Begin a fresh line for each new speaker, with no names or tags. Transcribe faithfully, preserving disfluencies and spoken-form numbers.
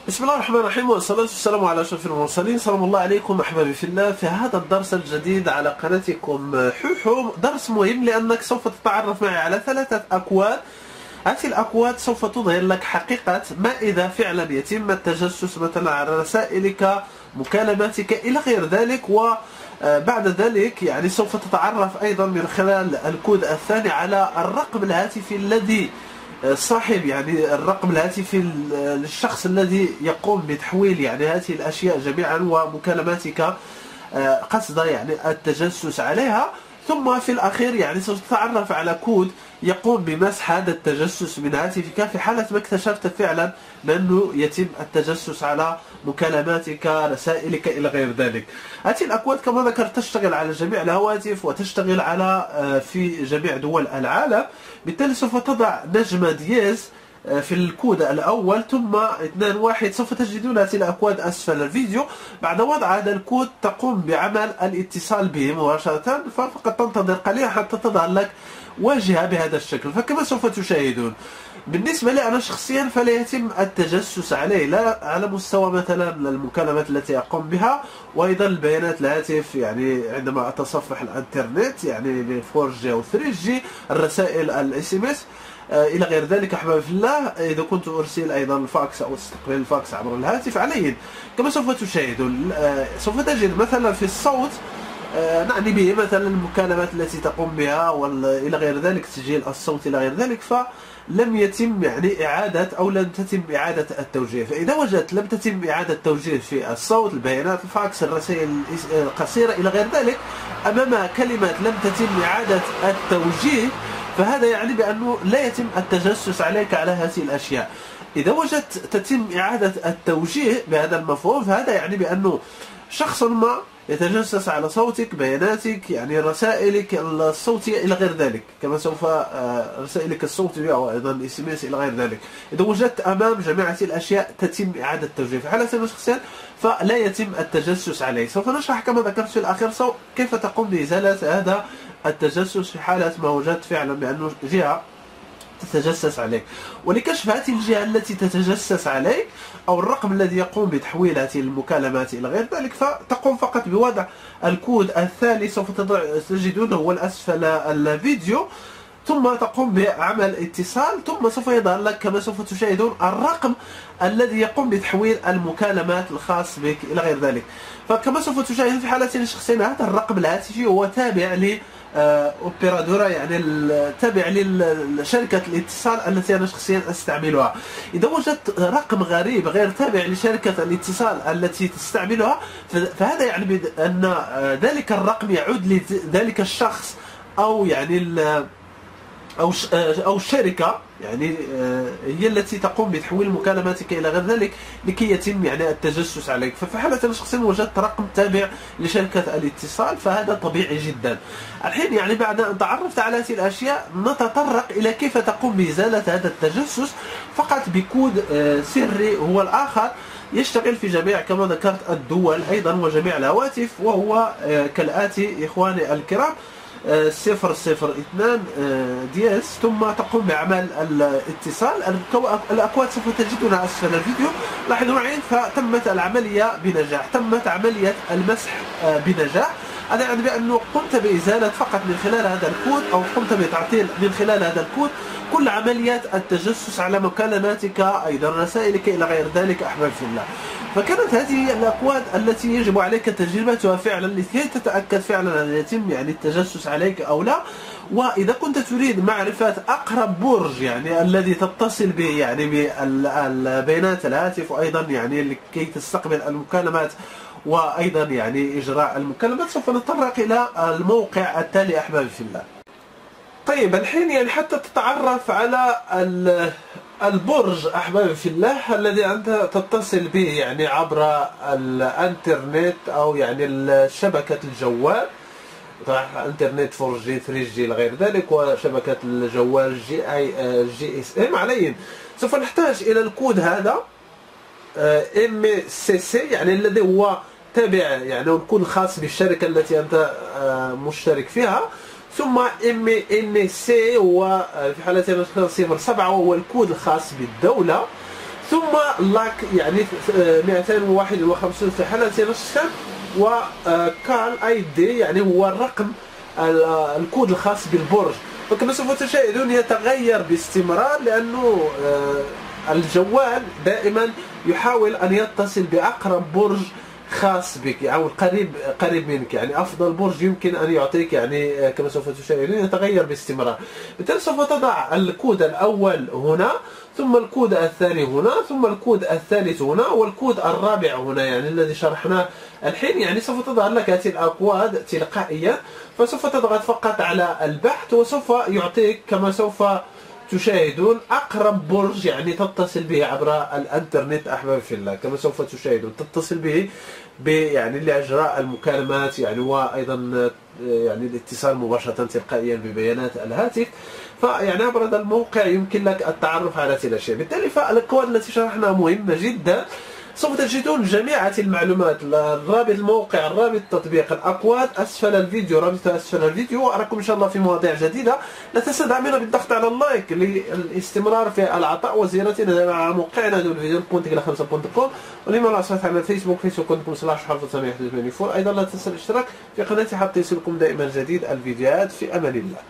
بسم الله الرحمن الرحيم، والصلاة والسلام على أشرف المرسلين. سلام الله عليكم أحبابي في الله. في هذا الدرس الجديد على قناتكم حوحو، درس مهم لأنك سوف تتعرف معي على ثلاثة أكواد. هذه الأكواد سوف تظهر لك حقيقة ما إذا فعلا يتم التجسس مثلا على رسائلك، مكالماتك إلى غير ذلك. وبعد ذلك يعني سوف تتعرف أيضا من خلال الكود الثاني على الرقم الهاتفي الذي صاحب يعني الرقم الهاتفي للشخص الذي يقوم بتحويل يعني هذه الأشياء جميعا ومكالماتك قصد يعني التجسس عليها. ثم في الأخير يعني سوف تتعرف على كود يقوم بمسح هذا التجسس من هاتفك في حالة ما اكتشفت فعلا بأنه يتم التجسس على مكالماتك، رسائلك إلى غير ذلك. هذه الأكواد كما ذكرت تشتغل على جميع الهواتف وتشتغل على في جميع دول العالم. بالتالي سوف تضع نجمة دياز في الكود الأول ثم اثنان واحد، سوف تجدون هذه الأكواد أسفل الفيديو. بعد وضع هذا الكود تقوم بعمل الاتصال به مباشرة، فقط تنتظر قليلا حتى تظهر لك واجهة بهذا الشكل. فكما سوف تشاهدون بالنسبة لي أنا شخصيا فلا يتم التجسس عليه، لا على مستوى مثلا المكالمات التي أقوم بها وأيضا البيانات الهاتف، يعني عندما أتصفح الانترنت يعني فور جي أو ثري جي، الرسائل الاس ام اس إلى غير ذلك. أحبابي في الله، إذا كنت أرسل أيضا الفاكس أو استقبال الفاكس عبر الهاتف عليه كما سوف تشاهدون. سوف تجد مثلا في الصوت نعني به مثلا المكالمات التي تقوم بها والى غير ذلك، تسجيل الصوت الى غير ذلك، فلم يتم يعني اعاده او لم تتم اعاده التوجيه. فاذا وجدت لم تتم اعاده التوجيه في الصوت، البيانات، الفاكس، الرسائل القصيره الى غير ذلك، امامها كلمه لم تتم اعاده التوجيه، فهذا يعني بانه لا يتم التجسس عليك على هذه الاشياء. اذا وجدت تتم اعاده التوجيه بهذا المفهوم، فهذا يعني بانه شخص ما يتجسس على صوتك، بياناتك، يعني رسائلك الصوتية إلى غير ذلك، كما سوف رسائلك الصوتية وأيضا الاس ام اس إلى غير ذلك. إذا وجدت أمام جميع هذه الأشياء تتم إعادة التوجيه، في حالة أنا شخصيا فلا يتم التجسس عليه. سوف نشرح كما ذكرت في الأخير كيف تقوم بإزالة هذا التجسس في حالة ما وجدت فعلا بأنه جهة تتجسس عليك. ولكشف هذه الجهة التي تتجسس عليك أو الرقم الذي يقوم بتحويل هذه المكالمات إلى غير ذلك، فتقوم فقط بوضع الكود الثاني سوف تجدونه هو أسفل الفيديو، ثم تقوم بعمل اتصال، ثم سوف يظهر لك كما سوف تشاهدون الرقم الذي يقوم بتحويل المكالمات الخاص بك إلى غير ذلك. فكما سوف تشاهدون في حالتنا الشخصية هذا الرقم الهاتفي هو تابع ل اوبيرادورا، يعني تابع لشركة الاتصال التي أنا شخصيا أستعملها. إذا وجدت رقم غريب غير تابع لشركة الاتصال التي تستعملها، فهذا يعني بأن ذلك الرقم يعود لذلك الشخص أو يعني أو أو الشركة، يعني هي التي تقوم بتحويل مكالماتك إلى غير ذلك لكي يتم يعني التجسس عليك. ففي حالة أنا شخصيا وجدت رقم تابع لشركة الاتصال، فهذا طبيعي جدا. الحين يعني بعد أن تعرفت على هذه الأشياء نتطرق إلى كيف تقوم بإزالة هذا التجسس فقط بكود سري هو الآخر يشتغل في جميع كما ذكرت الدول أيضا وجميع الهواتف، وهو كالآتي إخواني الكرام: صفر صفر اثنان دياس، ثم تقوم بعمل الاتصال. الأكواد سوف تجدونها أسفل الفيديو. لاحظوا معي، فتمت العملية بنجاح، تمت عملية المسح بنجاح. هذا يعني بأنه قمت بإزالة فقط من خلال هذا الكود، أو قمت بتعطيل من خلال هذا الكود كل عمليات التجسس على مكالماتك، أيضا رسائلك إلى غير ذلك. أحباب في الله، فكانت هذه الأكواد التي يجب عليك تجربتها فعلا لكي تتأكد فعلا أن يتم يعني التجسس عليك أو لا. وإذا كنت تريد معرفة أقرب برج يعني الذي تتصل به يعني بالبيانات الهاتف، وأيضا يعني لكي تستقبل المكالمات وأيضا يعني إجراء المكالمات، سوف نتطرق إلى الموقع التالي. أحبابي في الله، طيب الحين يعني حتى تتعرف على البرج أحبابي في الله الذي أنت تتصل به يعني عبر الانترنت أو يعني شبكة الجوال، انترنت فور جي ثري جي لغير ذلك، وشبكة الجوال جي اي جي اس ام عليه. سوف نحتاج إلى الكود هذا ام سي سي، يعني الذي هو تابع يعني الكود الخاص بالشركة التي أنت مشترك فيها، ثم ام ان سي هو في حالتنا صفر سبعة وهو الكود الخاص بالدولة، ثم لاك يعني مئتين وواحد وخمسين في حالة الشحن، وكال اي دي يعني هو الرقم الكود الخاص بالبرج. وكما سوف تشاهدون يتغير باستمرار، لأنه الجوال دائما يحاول أن يتصل بأقرب برج خاص بك أو قريب قريب منك، يعني أفضل برج يمكن أن يعطيك، يعني كما سوف تشاهدون يتغير باستمرار. بالتالي سوف تضع الكود الأول هنا، ثم الكود الثاني هنا، ثم الكود الثالث هنا، والكود الرابع هنا، يعني الذي شرحناه الحين. يعني سوف تظهر لك هذه الأكواد تلقائيا، فسوف تضغط فقط على البحث وسوف يعطيك كما سوف تشاهدون أقرب برج يعني تتصل به عبر الانترنت أحبابي في الله. كما سوف تشاهدون تتصل به يعني لإجراء المكالمات يعني، وأيضا يعني الاتصال مباشرة تلقائيا ببيانات الهاتف. فيعني عبر هذا الموقع يمكن لك التعرف على هذه الأشياء. بالتالي فالأكواد التي شرحناها مهمة جدا. سوف تجدون جميع هذه المعلومات، الرابط الموقع، الرابط التطبيق، الأكواد أسفل الفيديو، رابط أسفل الفيديو. وأراكم إن شاء الله في مواضيع جديدة. لا تنسى دعمنا بالضغط على اللايك للاستمرار في العطاء، وزيارتنا على موقعنا دون فيديو بونت إلى خمسة بونت كوم، ولما لا صفحة على الفيسبوك فيسبوك دوت كوم سلاش حرف ثمانية ثمانية أربعة. أيضا لا تنسى الاشتراك في قناتي حتى يصلكم دائما جديد الفيديوهات. في أمان الله.